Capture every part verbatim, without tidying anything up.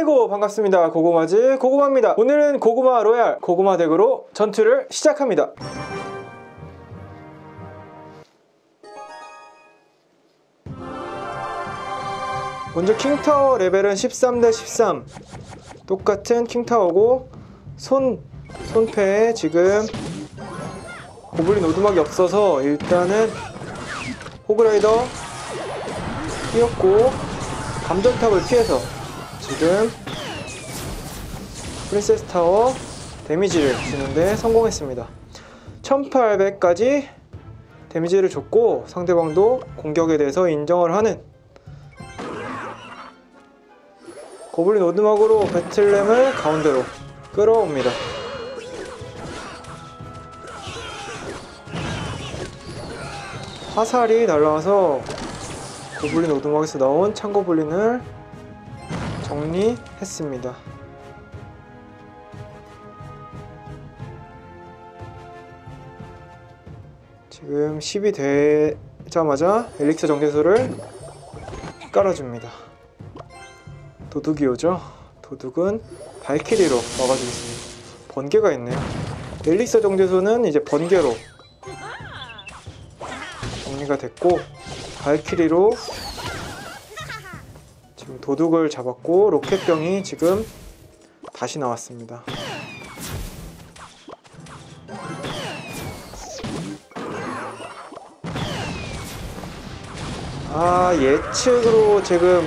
아이고 반갑습니다. 고구마즈 고구마입니다. 오늘은 고구마 로얄 고구마 덱으로 전투를 시작합니다. 먼저 킹타워 레벨은 십삼 대 십삼, 똑같은 킹타워고 손, 손패에 지금 고블린 오두막이 없어서 일단은 호그라이더 뛰었고 감전탑을 피해서 지금 프린세스 타워 데미지를 주는데 성공했습니다. 천팔백까지 데미지를 줬고 상대방도 공격에 대해서 인정을 하는 고블린 오두막으로 배틀램을 가운데로 끌어옵니다. 화살이 날라와서 고블린 오두막에서 나온 창고블린을 정리했습니다. 지금 십이 되자마자 엘릭서 정제소를 깔아줍니다. 도둑이 오죠? 도둑은 발키리로 막아주겠습니다. 번개가 있네요. 엘릭서 정제소는 이제 번개로 정리가 됐고 발키리로 지금 도둑을 잡았고 로켓병이 지금 다시 나왔습니다. 아, 예측으로 지금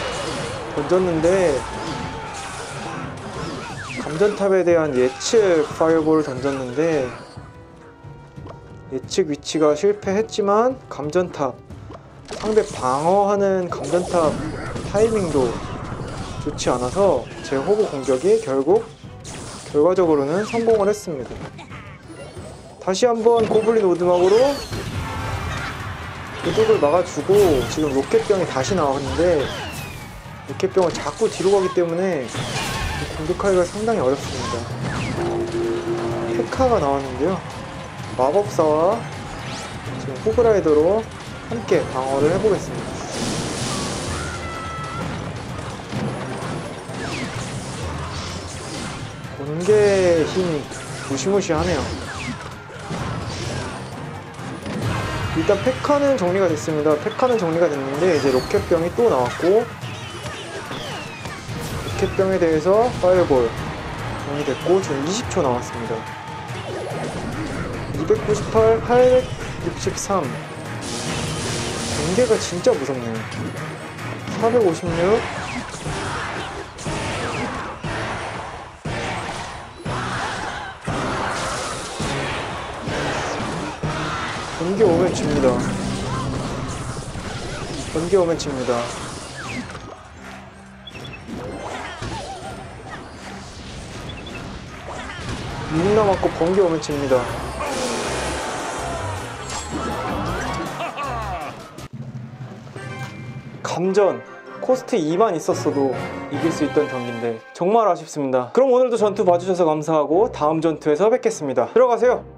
던졌는데 감전탑에 대한 예측 파이어볼을 던졌는데 예측 위치가 실패했지만 감전탑 상대 방어하는 감전탑 타이밍도 좋지 않아서 제 호구 공격이 결국 결과적으로는 성공을 했습니다. 다시 한번 고블린 오두막으로 도둑을 막아주고 지금 로켓병이 다시 나왔는데 로켓병을 자꾸 뒤로 가기 때문에 공격하기가 상당히 어렵습니다. 페카가 나왔는데요. 마법사와 지금 호그라이더로 함께 방어를 해보겠습니다. 번개의 힘이 무시무시하네요. 일단 페카는 정리가 됐습니다. 페카는 정리가 됐는데 이제 로켓병이 또 나왔고 로켓병에 대해서 파이어볼 정리됐고 지금 이십 초 남았습니다. 이백구십팔, 팔백육십삼 번개가 진짜 무섭네요. 사백오십육 번개 오면 집니다. 번개 오면 집니다. 육 남았고 번개 오면 집니다. 감전 코스트 이만 있었어도 이길 수 있던 경기인데 정말 아쉽습니다. 그럼 오늘도 전투 봐주셔서 감사하고 다음 전투에서 뵙겠습니다. 들어가세요.